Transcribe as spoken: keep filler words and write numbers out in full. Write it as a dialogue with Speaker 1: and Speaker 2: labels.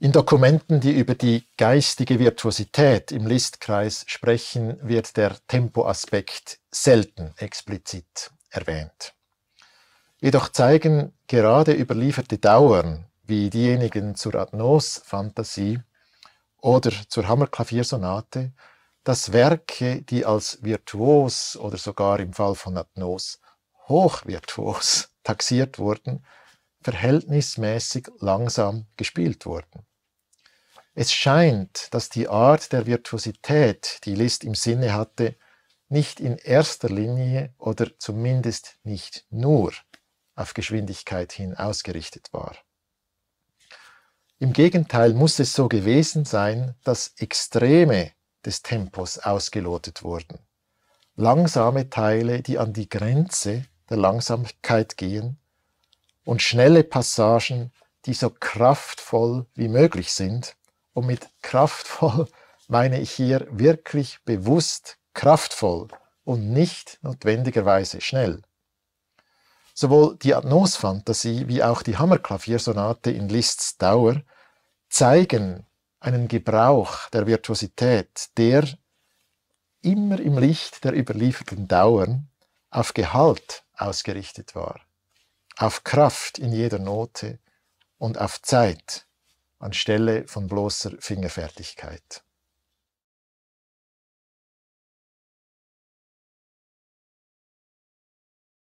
Speaker 1: In Dokumenten, die über die geistige Virtuosität im Liszt-Kreis sprechen, wird der Tempoaspekt selten explizit erwähnt. Jedoch zeigen gerade überlieferte Dauern, wie diejenigen zur Adnos-Fantasie oder zur Hammerklaviersonate, dass Werke, die als virtuos oder sogar im Fall von Adnos hochvirtuos taxiert wurden, verhältnismäßig langsam gespielt wurden. Es scheint, dass die Art der Virtuosität, die Liszt im Sinne hatte, nicht in erster Linie oder zumindest nicht nur auf Geschwindigkeit hin ausgerichtet war. Im Gegenteil muss es so gewesen sein, dass Extreme des Tempos ausgelotet wurden. Langsame Teile, die an die Grenze der Langsamkeit gehen, und schnelle Passagen, die so kraftvoll wie möglich sind. Und mit kraftvoll meine ich hier wirklich bewusst kraftvoll und nicht notwendigerweise schnell. Sowohl die Adnos-Fantasie wie auch die Hammerklaviersonate in Liszts Dauer zeigen einen Gebrauch der Virtuosität, der immer im Licht der überlieferten Dauern auf Gehalt ausgerichtet war, auf Kraft in jeder Note und auf Zeit anstelle von bloßer Fingerfertigkeit.